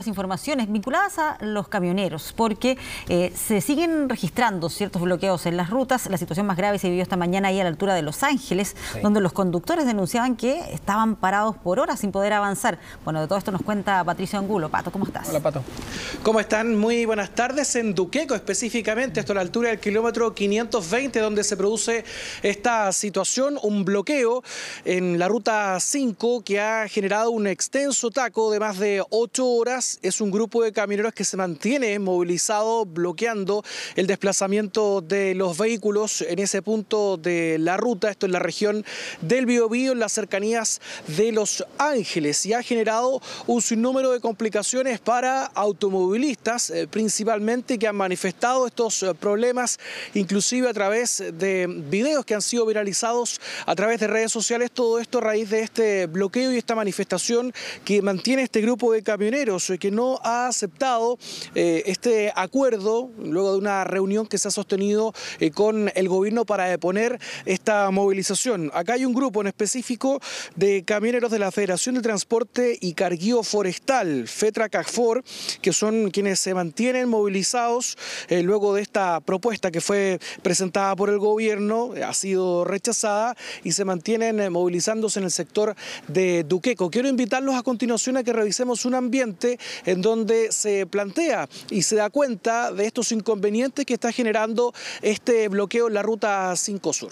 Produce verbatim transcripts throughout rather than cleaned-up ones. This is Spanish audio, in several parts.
Informaciones vinculadas a los camioneros, porque eh, se siguen registrando ciertos bloqueos en las rutas. La situación más grave se vivió esta mañana ahí a la altura de Los Ángeles, sí, donde los conductores denunciaban que estaban parados por horas sin poder avanzar. Bueno, de todo esto nos cuenta Patricio Angulo. Pato, ¿cómo estás? Hola, Pato. ¿Cómo están? Muy buenas tardes. En Duqueco específicamente, esto a la altura del kilómetro quinientos veinte, donde se produce esta situación, un bloqueo en la ruta cinco que ha generado un extenso taco de más de ocho horas. Es un grupo de camioneros que se mantiene movilizado, bloqueando el desplazamiento de los vehículos en ese punto de la ruta. Esto en la región del Biobío, en las cercanías de Los Ángeles, y ha generado un sinnúmero de complicaciones para automovilistas, eh, principalmente, que han manifestado estos eh, problemas, inclusive a través de videos que han sido viralizados a través de redes sociales. Todo esto a raíz de este bloqueo y esta manifestación que mantiene este grupo de camioneros, que no ha aceptado eh, este acuerdo luego de una reunión que se ha sostenido eh, con el gobierno para deponer esta movilización. Acá hay un grupo en específico de camioneros de la Federación de Transporte y Carguío Forestal, FETRA-CAFOR, que son quienes se mantienen movilizados eh, luego de esta propuesta que fue presentada por el gobierno, ha sido rechazada, y se mantienen eh, movilizándose en el sector de Duqueco. Quiero invitarlos a continuación a que revisemos un ambiente en donde se plantea y se da cuenta de estos inconvenientes que está generando este bloqueo en la ruta cinco Sur.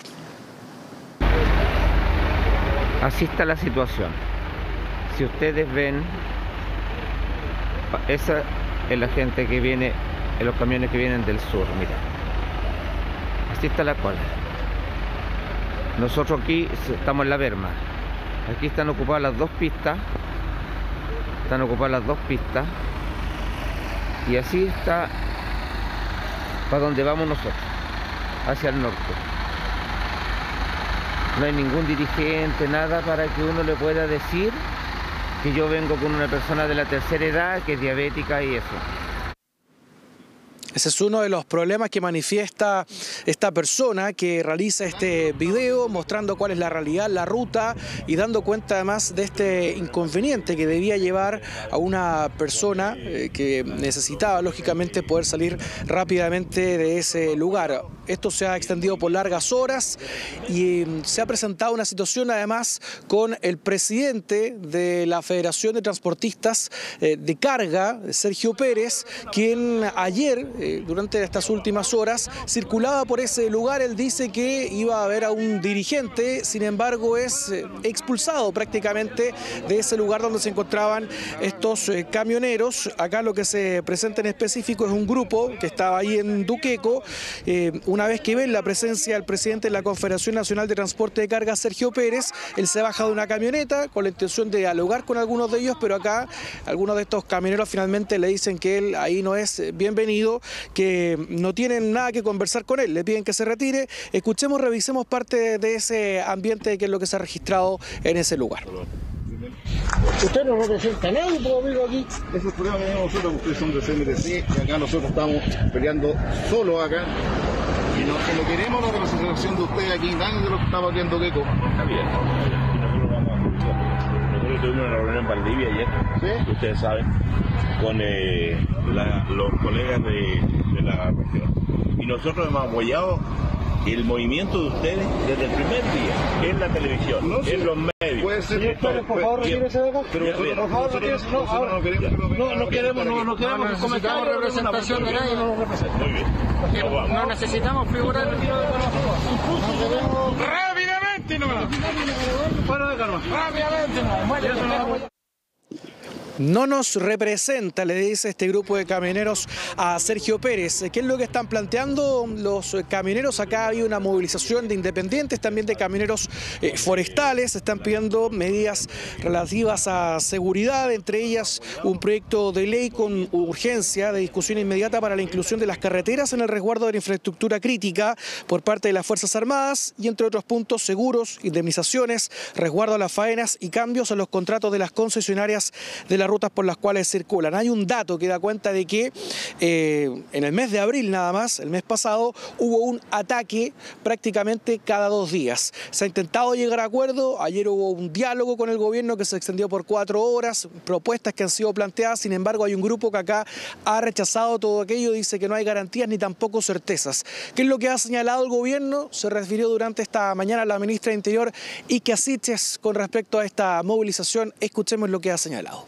Así está la situación. Si ustedes ven, esa es la gente que viene, en los camiones que vienen del sur, mira. Así está la cola. Nosotros aquí estamos en la berma. Aquí están ocupadas las dos pistas. Están ocupadas las dos pistas. Y así está para donde vamos nosotros, hacia el norte. No hay ningún dirigente, nada para que uno le pueda decir que yo vengo con una persona de la tercera edad que es diabética y eso. Ese es uno de los problemas que manifiesta esta persona que realiza este video, mostrando cuál es la realidad, la ruta, y dando cuenta además de este inconveniente que debía llevar a una persona eh, que necesitaba lógicamente poder salir rápidamente de ese lugar. Esto se ha extendido por largas horas y eh, se ha presentado una situación además con el presidente de la Federación de Transportistas eh, de Carga, Sergio Pérez, quien ayer, durante estas últimas horas, circulaba por ese lugar. Él dice que iba a ver a un dirigente, sin embargo es expulsado prácticamente de ese lugar donde se encontraban estos camioneros. Acá lo que se presenta en específico es un grupo que estaba ahí en Duqueco. Eh, una vez que ven la presencia del presidente de la Confederación Nacional de Transporte de Carga, Sergio Pérez, él se baja de una camioneta con la intención de dialogar con algunos de ellos, pero acá algunos de estos camioneros finalmente le dicen que él ahí no es bienvenido, que no tienen nada que conversar con él, le piden que se retire. Escuchemos, revisemos parte de ese ambiente, que es lo que se ha registrado en ese lugar. Usted no representa a nadie, pues, amigo, aquí. Ese es el problema que tenemos nosotros, ustedes son de C M T C, y acá nosotros estamos peleando solos acá. Y no, que no queremos la representación de ustedes aquí, nadie de los que estamos aquí en Duqueco. Está bien. Nosotros vamos a escuchar. Nosotros tuvimos una reunión en Valdivia ayer, ¿sí? Ustedes saben, con eh, la, los colegas de, de la región. Y nosotros hemos apoyado el movimiento de ustedes desde el primer día, en la televisión, no, sí, en los medios. Puede ser, sí, pero, por favor, retírese de acá. Pero nosotros, por favor, retírese. No, ahora no queremos, no, no queremos, no, no queremos no necesitamos representación de nadie, no nos representa. Muy bien. No, no necesitamos figurar. Rápidamente, no. Fuera de calma. Rápidamente, no. No nos representa, le dice este grupo de camioneros a Sergio Pérez. ¿Qué es lo que están planteando los camioneros? Acá hay una movilización de independientes, también de camioneros eh, forestales. Están pidiendo medidas relativas a seguridad, entre ellas un proyecto de ley con urgencia de discusión inmediata para la inclusión de las carreteras en el resguardo de la infraestructura crítica por parte de las Fuerzas Armadas, y entre otros puntos, seguros, indemnizaciones, resguardo a las faenas y cambios a los contratos de las concesionarias de la las rutas por las cuales circulan. Hay un dato que da cuenta de que eh, en el mes de abril nada más, el mes pasado, hubo un ataque prácticamente cada dos días. Se ha intentado llegar a acuerdo, ayer hubo un diálogo con el gobierno que se extendió por cuatro horas, propuestas que han sido planteadas, sin embargo hay un grupo que acá ha rechazado todo aquello, dice que no hay garantías ni tampoco certezas. ¿Qué es lo que ha señalado el gobierno? Se refirió durante esta mañana la ministra de Interior, Ikia Siches, con respecto a esta movilización. Escuchemos lo que ha señalado.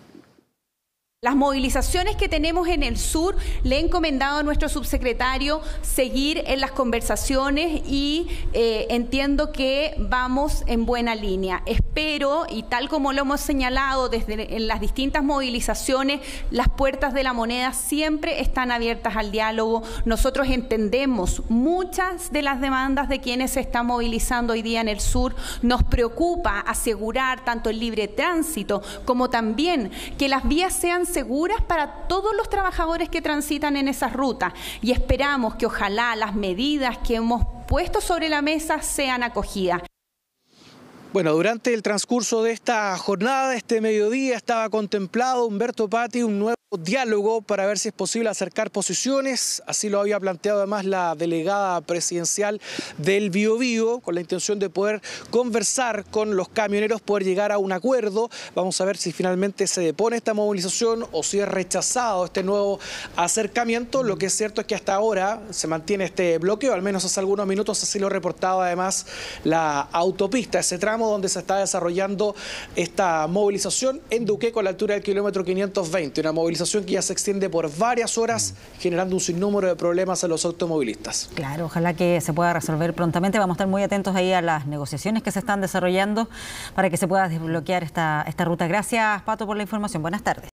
Las movilizaciones que tenemos en el sur, le he encomendado a nuestro subsecretario seguir en las conversaciones y eh, entiendo que vamos en buena línea. Espero, y tal como lo hemos señalado desde en las distintas movilizaciones, las puertas de La Moneda siempre están abiertas al diálogo. Nosotros entendemos muchas de las demandas de quienes se están movilizando hoy día en el sur. Nos preocupa asegurar tanto el libre tránsito como también que las vías sean seguras para todos los trabajadores que transitan en esas rutas, y esperamos que ojalá las medidas que hemos puesto sobre la mesa sean acogidas. Bueno, durante el transcurso de esta jornada, de este mediodía, estaba contemplado, Humberto Patti, un nuevo diálogo para ver si es posible acercar posiciones. Así lo había planteado además la delegada presidencial del Biobío, con la intención de poder conversar con los camioneros, poder llegar a un acuerdo. Vamos a ver si finalmente se depone esta movilización o si es rechazado este nuevo acercamiento. Lo que es cierto es que hasta ahora se mantiene este bloqueo, al menos hace algunos minutos, así lo reportaba además la autopista, ese tramo donde se está desarrollando esta movilización en Duqueco, a la altura del kilómetro quinientos veinte, una movilización que ya se extiende por varias horas, generando un sinnúmero de problemas a los automovilistas. Claro, ojalá que se pueda resolver prontamente. Vamos a estar muy atentos ahí a las negociaciones que se están desarrollando para que se pueda desbloquear esta, esta ruta. Gracias, Pato, por la información. Buenas tardes.